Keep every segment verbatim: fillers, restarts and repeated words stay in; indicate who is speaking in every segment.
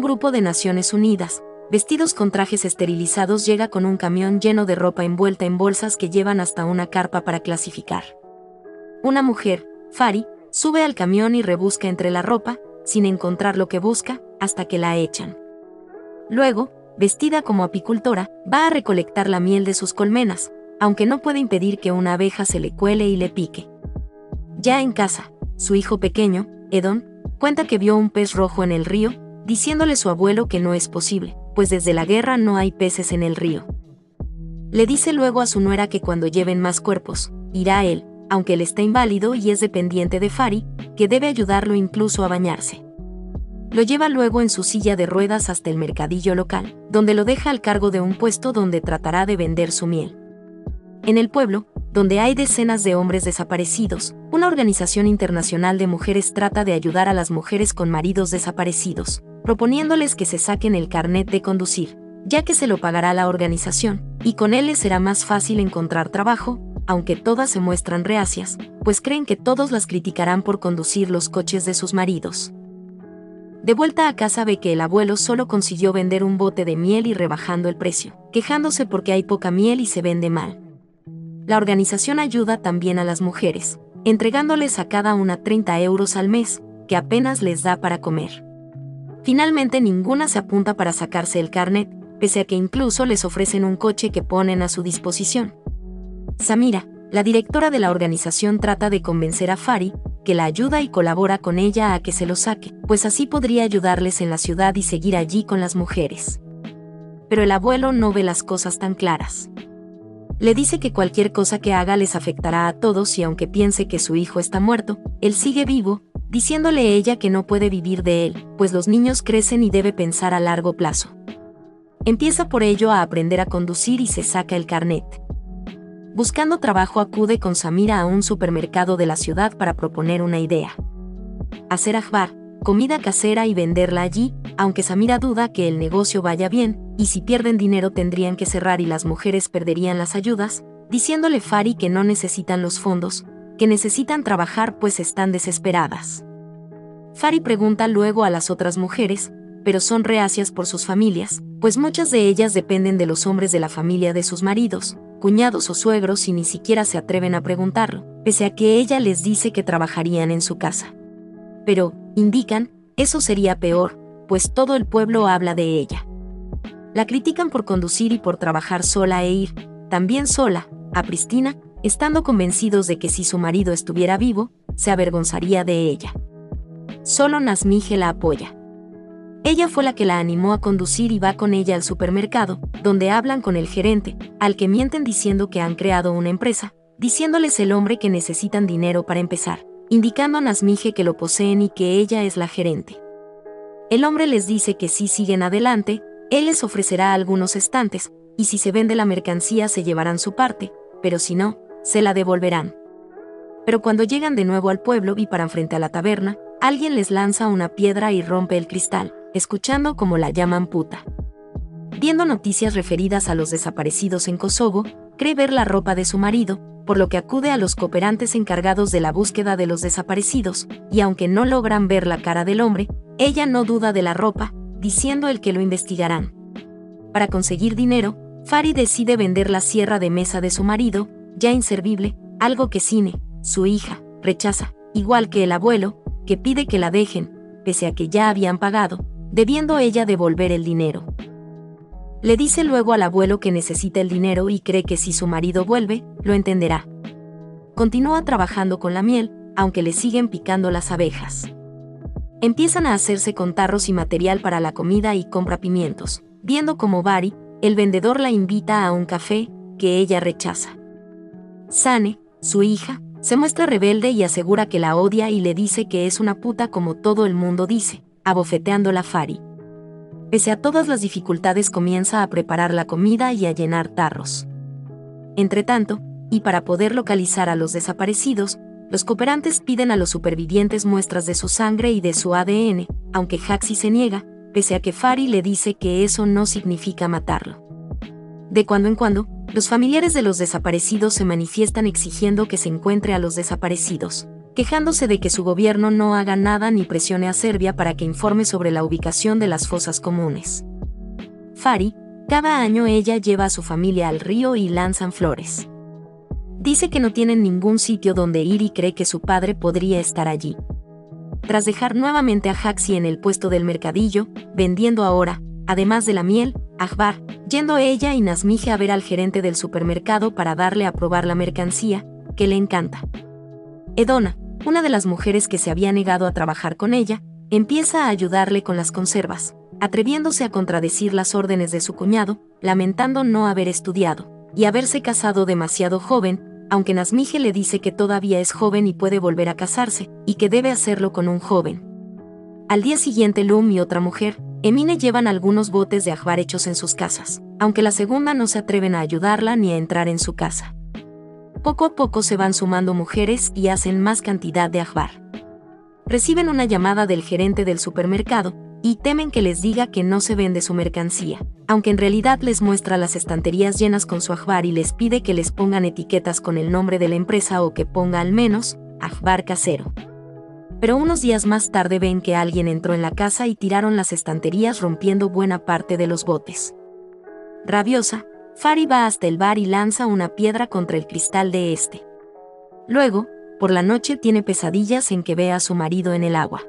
Speaker 1: grupo de Naciones Unidas, vestidos con trajes esterilizados, llega con un camión lleno de ropa envuelta en bolsas que llevan hasta una carpa para clasificar. Una mujer, Fari, sube al camión y rebusca entre la ropa, sin encontrar lo que busca, hasta que la echan. Luego, vestida como apicultora, va a recolectar la miel de sus colmenas, aunque no puede impedir que una abeja se le cuele y le pique. Ya en casa, su hijo pequeño, Edon, cuenta que vio un pez rojo en el río, diciéndole su abuelo que no es posible, pues desde la guerra no hay peces en el río. Le dice luego a su nuera que cuando lleven más cuerpos, irá él, aunque él está inválido y es dependiente de Fari, que debe ayudarlo incluso a bañarse. Lo lleva luego en su silla de ruedas hasta el mercadillo local, donde lo deja al cargo de un puesto donde tratará de vender su miel. En el pueblo, donde hay decenas de hombres desaparecidos, una organización internacional de mujeres trata de ayudar a las mujeres con maridos desaparecidos, proponiéndoles que se saquen el carnet de conducir, ya que se lo pagará la organización, y con él les será más fácil encontrar trabajo, aunque todas se muestran reacias, pues creen que todos las criticarán por conducir los coches de sus maridos. De vuelta a casa ve que el abuelo solo consiguió vender un bote de miel y rebajando el precio, quejándose porque hay poca miel y se vende mal. La organización ayuda también a las mujeres, entregándoles a cada una treinta euros al mes, que apenas les da para comer. Finalmente ninguna se apunta para sacarse el carnet, pese a que incluso les ofrecen un coche que ponen a su disposición. Samira, la directora de la organización, trata de convencer a Fari, que la ayuda y colabora con ella a que se lo saque, pues así podría ayudarles en la ciudad y seguir allí con las mujeres. Pero el abuelo no ve las cosas tan claras. Le dice que cualquier cosa que haga les afectará a todos y aunque piense que su hijo está muerto, él sigue vivo, diciéndole ella que no puede vivir de él, pues los niños crecen y debe pensar a largo plazo. Empieza por ello a aprender a conducir y se saca el carnet. Buscando trabajo acude con Samira a un supermercado de la ciudad para proponer una idea. Hacer ajbar, comida casera y venderla allí, aunque Samira duda que el negocio vaya bien, y si pierden dinero tendrían que cerrar y las mujeres perderían las ayudas, diciéndole Fari que no necesitan los fondos, que necesitan trabajar pues están desesperadas. Fari pregunta luego a las otras mujeres, pero son reacias por sus familias, pues muchas de ellas dependen de los hombres de la familia de sus maridos, cuñados o suegros y ni siquiera se atreven a preguntarlo, pese a que ella les dice que trabajarían en su casa. Pero, indican, eso sería peor, pues todo el pueblo habla de ella. La critican por conducir y por trabajar sola e ir, también sola, a Pristina, estando convencidos de que si su marido estuviera vivo, se avergonzaría de ella. Solo Nazmije la apoya. Ella fue la que la animó a conducir y va con ella al supermercado, donde hablan con el gerente, al que mienten diciendo que han creado una empresa, diciéndoles el hombre que necesitan dinero para empezar, indicando a Nazmije que lo poseen y que ella es la gerente. El hombre les dice que si siguen adelante, él les ofrecerá algunos estantes, y si se vende la mercancía se llevarán su parte, pero si no, se la devolverán. Pero cuando llegan de nuevo al pueblo y paran frente a la taberna, alguien les lanza una piedra y rompe el cristal, escuchando como la llaman puta. Viendo noticias referidas a los desaparecidos en Kosovo, cree ver la ropa de su marido, por lo que acude a los cooperantes encargados de la búsqueda de los desaparecidos, y aunque no logran ver la cara del hombre, ella no duda de la ropa, diciendo el que lo investigarán. Para conseguir dinero, Fari decide vender la sierra de mesa de su marido, ya inservible, algo que Sine, su hija, rechaza, igual que el abuelo, que pide que la dejen, pese a que ya habían pagado, debiendo ella devolver el dinero. Le dice luego al abuelo que necesita el dinero y cree que si su marido vuelve, lo entenderá. Continúa trabajando con la miel, aunque le siguen picando las abejas. Empiezan a hacerse con tarros y material para la comida y compra pimientos, viendo como Bari, el vendedor, la invita a un café, que ella rechaza. Sane, su hija, se muestra rebelde y asegura que la odia y le dice que es una puta como todo el mundo dice, abofeteándola a Fari. Pese a todas las dificultades comienza a preparar la comida y a llenar tarros. Entretanto, y para poder localizar a los desaparecidos, los cooperantes piden a los supervivientes muestras de su sangre y de su A D N, aunque Haxi se niega, pese a que Fari le dice que eso no significa matarlo. De cuando en cuando, los familiares de los desaparecidos se manifiestan exigiendo que se encuentre a los desaparecidos, quejándose de que su gobierno no haga nada ni presione a Serbia para que informe sobre la ubicación de las fosas comunes. Fari, cada año ella lleva a su familia al río y lanzan flores. Dice que no tienen ningún sitio donde ir y cree que su padre podría estar allí. Tras dejar nuevamente a Jaxi en el puesto del mercadillo, vendiendo ahora, además de la miel, Akbar, yendo ella y Nazmije a ver al gerente del supermercado para darle a probar la mercancía, que le encanta. Edona, una de las mujeres que se había negado a trabajar con ella, empieza a ayudarle con las conservas, atreviéndose a contradecir las órdenes de su cuñado, lamentando no haber estudiado y haberse casado demasiado joven, aunque Nazmije le dice que todavía es joven y puede volver a casarse, y que debe hacerlo con un joven. Al día siguiente Lum y otra mujer, Emine, llevan algunos botes de Akbar hechos en sus casas, aunque la segunda no se atreven a ayudarla ni a entrar en su casa. Poco a poco se van sumando mujeres y hacen más cantidad de Akbar. Reciben una llamada del gerente del supermercado, y temen que les diga que no se vende su mercancía, aunque en realidad les muestra las estanterías llenas con su Akbar y les pide que les pongan etiquetas con el nombre de la empresa o que ponga al menos Akbar casero. Pero unos días más tarde ven que alguien entró en la casa y tiraron las estanterías rompiendo buena parte de los botes. Rabiosa, Fari va hasta el bar y lanza una piedra contra el cristal de este. Luego, por la noche tiene pesadillas en que ve a su marido en el agua.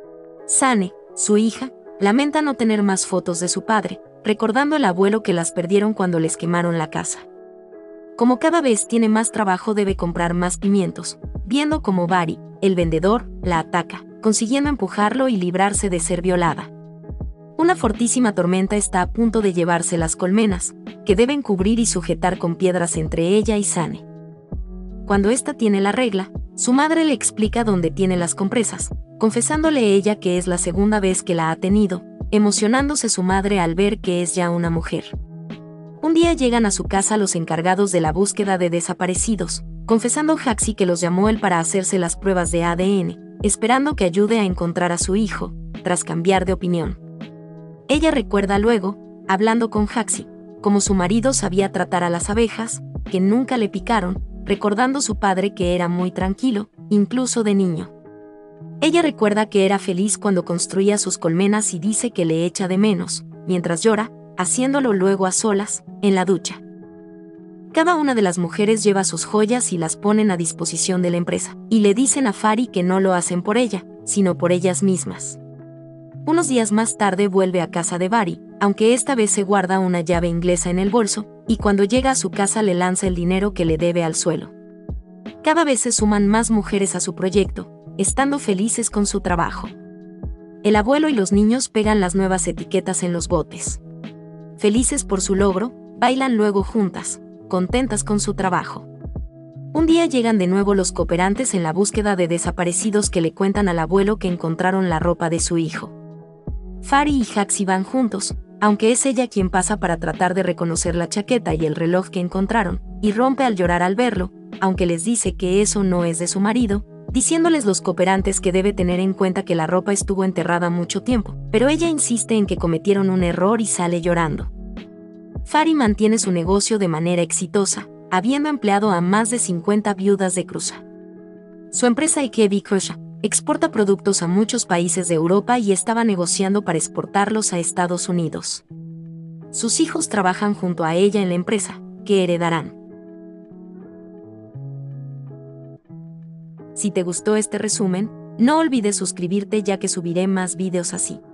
Speaker 1: Sane, su hija, lamenta no tener más fotos de su padre, recordando al abuelo que las perdieron cuando les quemaron la casa. Como cada vez tiene más trabajo debe comprar más pimientos, viendo como Bari, el vendedor, la ataca, consiguiendo empujarlo y librarse de ser violada. Una fortísima tormenta está a punto de llevarse las colmenas, que deben cubrir y sujetar con piedras entre ella y Sane. Cuando ésta tiene la regla, su madre le explica dónde tiene las compresas, confesándole ella que es la segunda vez que la ha tenido, emocionándose su madre al ver que es ya una mujer. Un día llegan a su casa los encargados de la búsqueda de desaparecidos, confesando Jaxi que los llamó él para hacerse las pruebas de A D N, esperando que ayude a encontrar a su hijo, tras cambiar de opinión. Ella recuerda luego, hablando con Jaxi, cómo su marido sabía tratar a las abejas, que nunca le picaron, recordando su padre que era muy tranquilo, incluso de niño. Ella recuerda que era feliz cuando construía sus colmenas y dice que le echa de menos, mientras llora, haciéndolo luego a solas, en la ducha. Cada una de las mujeres lleva sus joyas y las ponen a disposición de la empresa, y le dicen a Fari que no lo hacen por ella, sino por ellas mismas. Unos días más tarde vuelve a casa de Bari, aunque esta vez se guarda una llave inglesa en el bolso, y cuando llega a su casa le lanza el dinero que le debe al suelo. Cada vez se suman más mujeres a su proyecto, estando felices con su trabajo. El abuelo y los niños pegan las nuevas etiquetas en los botes. Felices por su logro, bailan luego juntas, contentas con su trabajo. Un día llegan de nuevo los cooperantes en la búsqueda de desaparecidos que le cuentan al abuelo que encontraron la ropa de su hijo. Fari y Jaxi van juntos, aunque es ella quien pasa para tratar de reconocer la chaqueta y el reloj que encontraron, y rompe al llorar al verlo, aunque les dice que eso no es de su marido, diciéndoles los cooperantes que debe tener en cuenta que la ropa estuvo enterrada mucho tiempo, pero ella insiste en que cometieron un error y sale llorando. Fari mantiene su negocio de manera exitosa, habiendo empleado a más de cincuenta viudas de Cruza. Su empresa Ikevi Krusha exporta productos a muchos países de Europa y estaba negociando para exportarlos a Estados Unidos. Sus hijos trabajan junto a ella en la empresa, que heredarán. Si te gustó este resumen, no olvides suscribirte ya que subiré más videos así.